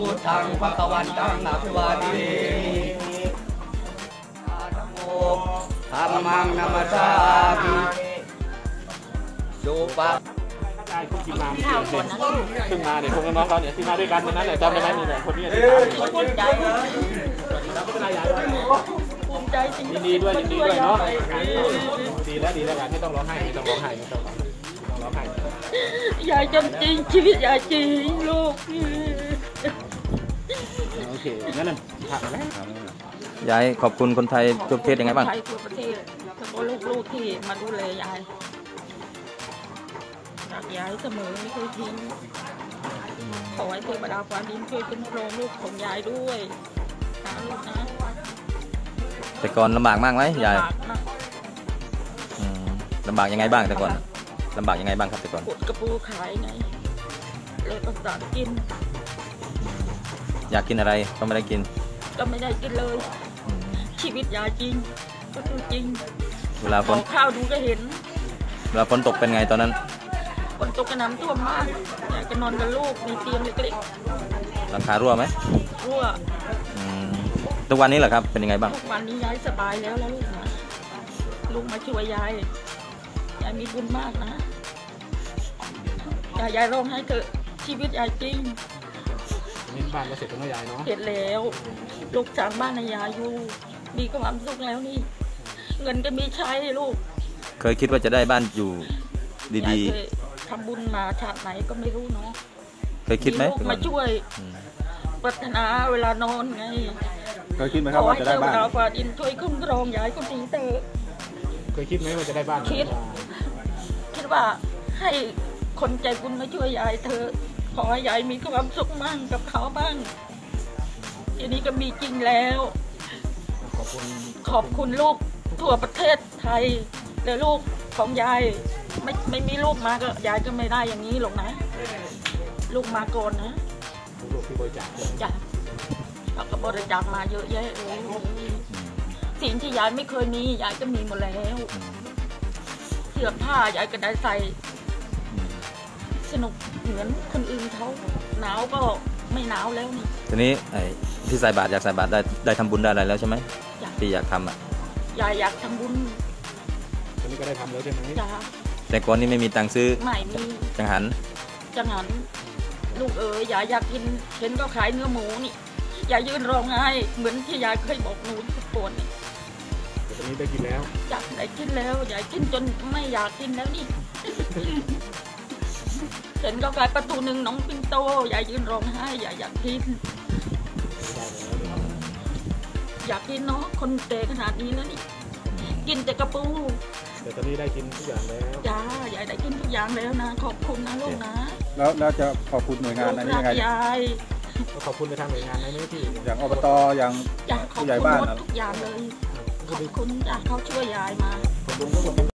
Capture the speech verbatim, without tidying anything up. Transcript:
พุทธังภคะวันตังอภิวาเทมินะโมธัมมังนัมสสามิสุปะที่มาขึ้นมาเนี่ยพวกน้องเขาเนี่ยที่มาด้วยกันวันนั้นแหละจำได้ไหมนี่แหละคนนี้ที่มาภูมิใจภูมิใจจริงยินดีด้วยยินดีด้วยเนาะดีแล้วดีแล้วกันไม่ต้องร้องไห้ไม่ต้องร้องไห้ไม่ต้องร้องไห้ยายจำจริงชีวิตยายจริงลูกโอเคงั้นนั่นผ่านแล้วยายขอบคุณคนไทยทั่วประเทศยังไงบ้างไทยทั่วประเทศทั้งลูกๆที่มาดูแลยายรักยายเสมอไม่เคยทิ้งขอให้เทวดาฟ้าดินช่วยคุ้มครองลูกของยายด้วยนะลูกนะแต่ก่อนลำบากมากไหมยายลำบากยังไงบ้างแต่ก่อนลำบากยังไงบ้างครับแต่ก่อนขุดกระปูขายไงเลยต้องสั่งกินอยากกินอะไรก็ไม่ได้กินก็ไม่ได้กินเลยชีวิตยายจริงก็คือจริงเวลาฝนข้าวดูก็เห็นเวลาฝนตกเป็นไงตอนนั้นฝนตกกระน้ำท่วมมากอยากจะนอนกับลูกมีเตียงเล็กๆหลังคารั่วไหมรั่วทุกวันนี้เหรอครับเป็นยังไงบ้างทุกวันนี้ยายสบายแล้วแล้วลูกนะลูกมาช่วยยายยายมีบุญมากนะยายยายร้องให้เถอะชีวิตยายจริงนี่บ้านก็เสร็จแล้วยายเนาะเสร็จแล้วลูกสร้างบ้านในยายอยู่มีความสุขแล้วนี่เงินก็มีใช้ลูกเคยคิดว่าจะได้บ้านอยู่ดีๆทำบุญมาชาติไหนก็ไม่รู้เนาะเคยคิดไหมมาช่วยพัฒนาเวลานอนไงเคยคิดไหมครับว่าจะได้บ้านขอให้เจ้าฟ้าดินช่วยคุ้มครองยายคนดีเถอะเคยคิดไหมว่าจะได้บ้านคิดคิดว่าให้คนใจบุญมาช่วยยายเธอขอให้ยายมีความสุขมั่งกับเขาบ้างทีนี้ก็มีจริงแล้วขอบคุณขอบคุณลูกทั่วประเทศไทยและลูกของยายไม่ไม่มีลูกมาก็ยายก็ไม่ได้อย่างนี้หรอกนะลูกมาก่อนนะลูกที่บริจาคจ้ะเขาก็บริจาคมาเยอะแยะเลยสิ่งที่ยายไม่เคยมียายก็มีหมดแล้วเสื้อผ้ายายก็ได้ใส่สนุกเหมือนคนอื่นเขาหนาวก็ไม่หนาวแล้วนี่ทีนี้ไอ้ที่ใส่บาตรอยากใส่บาตรได้ได้ทำบุญได้อะไรแล้วใช่ไหมที่อยากทำอ่ะยายอยากทำบุญตอนนี้ก็ได้ทำแล้วใช่ไหมจ้าแต่ก่อนนี้ไม่มีตังค์ซื้อไม่มีจังหันจังหันลูกเอ๋ยยายอยากกินเห็นก็ขายเนื้อหมูนี่ยายยืนร้องไห้เหมือนที่ยายเคยบอกหนูทุกคนนี่แต่ตอนนี้ได้กินแล้วอยากได้กินแล้วยายกินจนไม่อยากกินแล้วนี่เห็นก็ขายประตูหนึ่งน้องปิ่นโตยายยืนร้องไห้ยายอยากกินอยากกินเนาะคนเตะขนาดนี้แล้วนี่กินแต่กระปูแต่ตอนนี้ได้กินทุกอย่างแล้วจ้ายายได้กินทุกอย่างแล้วนะขอบคุณนะลูกนะแล้วแล้วจะขอบคุณหน่วยงานอะไรยังไงยายขอบคุณไปทางหน่วยงานไหนไหมพี่อย่างอบตอย่างผู้ใหญ่บ้านทุกอย่างเลยขอบคุณจากเขาช่วยยายมาผมก็ขอบคุณ